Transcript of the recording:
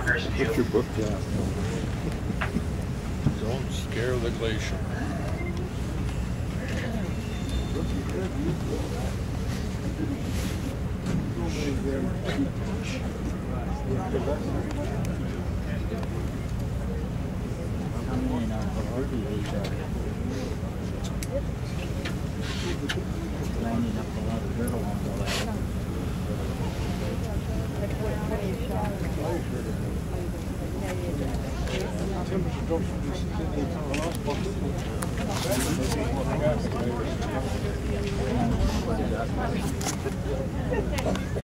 walkers too. What's your book down? Don't scare the glacier. Lining up a lot of dirt along the way. Temperature drops from the last box.